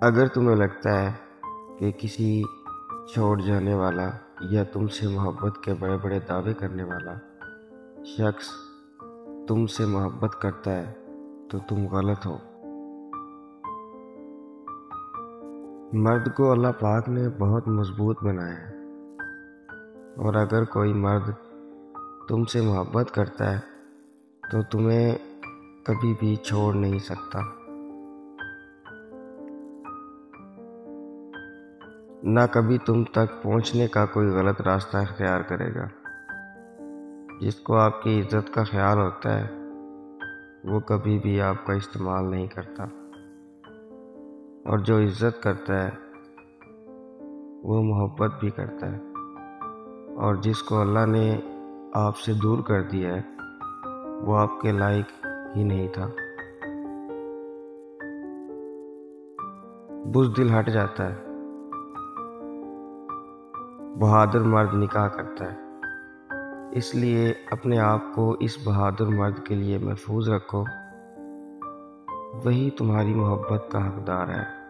अगर तुम्हें लगता है कि किसी छोड़ जाने वाला या तुमसे मोहब्बत के बड़े बड़े दावे करने वाला शख्स तुमसे मोहब्बत करता है तो तुम गलत हो। मर्द को अल्लाह पाक ने बहुत मजबूत बनाया है, और अगर कोई मर्द तुमसे मोहब्बत करता है तो तुम्हें कभी भी छोड़ नहीं सकता। ना कभी तुम तक पहुंचने का कोई गलत रास्ता इख्तियार करेगा। जिसको आपकी इज्जत का ख्याल होता है वो कभी भी आपका इस्तेमाल नहीं करता, और जो इज्जत करता है वो मोहब्बत भी करता है। और जिसको अल्लाह ने आपसे दूर कर दिया है वो आपके लायक ही नहीं था। बुज़दिल हट जाता है, बहादुर मर्द निकाह करता है। इसलिए अपने आप को इस बहादुर मर्द के लिए महफूज रखो, वही तुम्हारी मोहब्बत का हकदार है।